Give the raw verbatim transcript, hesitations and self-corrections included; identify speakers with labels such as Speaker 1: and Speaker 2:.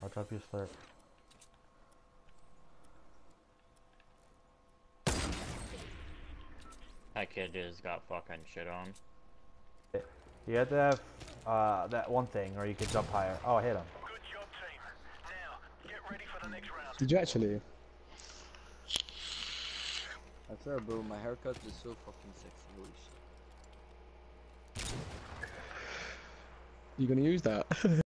Speaker 1: I'll drop you a slurp.
Speaker 2: That kid just got fucking shit on.
Speaker 1: You have to have uh, that one thing, or you could jump higher. Oh, I hit him.
Speaker 3: Good job, team. Now, get ready for the next round.
Speaker 4: Did you actually?
Speaker 5: I swear, bro, my haircut is so fucking sexy. Holy shit.
Speaker 4: You gonna use that?